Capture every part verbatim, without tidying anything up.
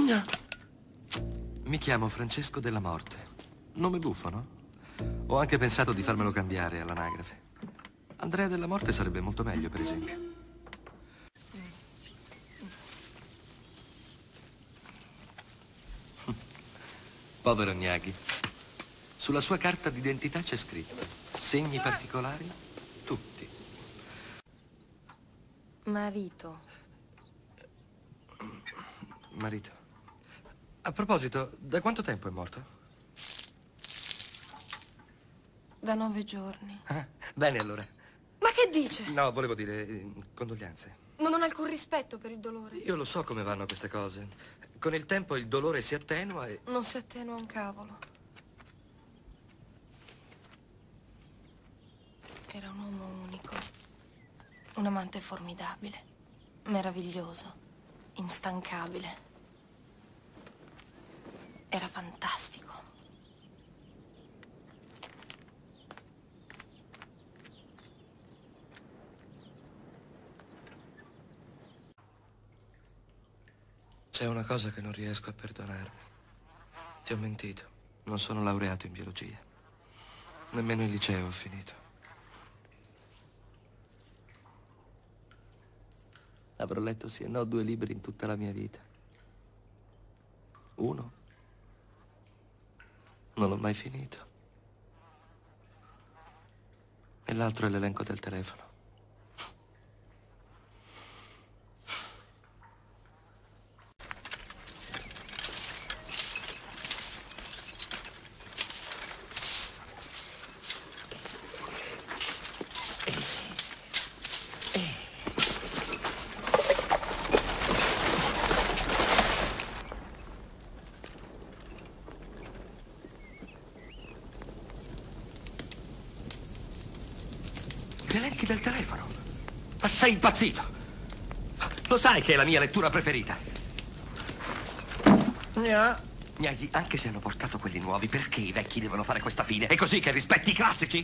Mi chiamo Francesco della Morte. Nome buffo, no? Ho anche pensato di farmelo cambiare all'anagrafe. Andrea della Morte sarebbe molto meglio, per esempio. Povero Gnaghi. Sulla sua carta d'identità c'è scritto: segni particolari, tutti. Marito. Marito. A proposito, da quanto tempo è morto? Da nove giorni. Ah, bene, allora. Ma che dice? No, volevo dire, eh, condoglianze. Non ho alcun rispetto per il dolore. Io lo so come vanno queste cose. Con il tempo il dolore si attenua e... Non si attenua un cavolo. Era un uomo unico. Un amante formidabile. Meraviglioso. Instancabile. Era fantastico. C'è una cosa che non riesco a perdonarmi. Ti ho mentito. Non sono laureato in biologia. Nemmeno il liceo ho finito. Avrò letto sì e no due libri in tutta la mia vita. Uno non l'ho mai finito. E l'altro è l'elenco del telefono. Gli elenchi del telefono? Ma sei impazzito? Lo sai che è la mia lettura preferita? Gna. Gnaghi, anche se hanno portato quelli nuovi, perché i vecchi devono fare questa fine? È così che rispetti i classici?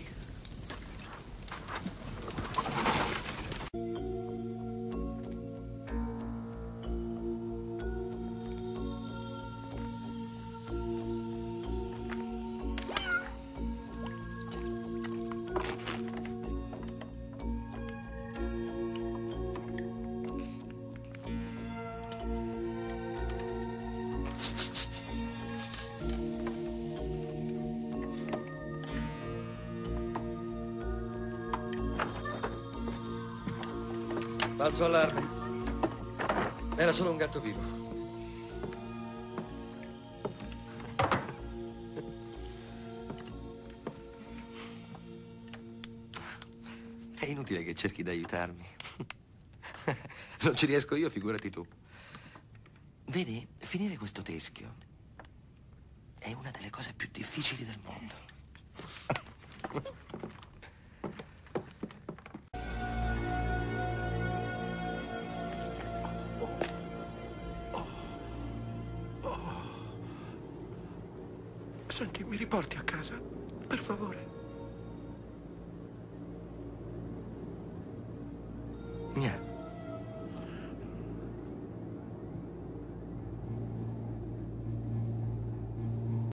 Falso allarme. Era solo un gatto vivo. È inutile che cerchi di aiutarmi. Non ci riesco io, figurati tu. Vedi, finire questo teschio è una delle cose più difficili del mondo. Senti, mi riporti a casa, per favore. Gnà.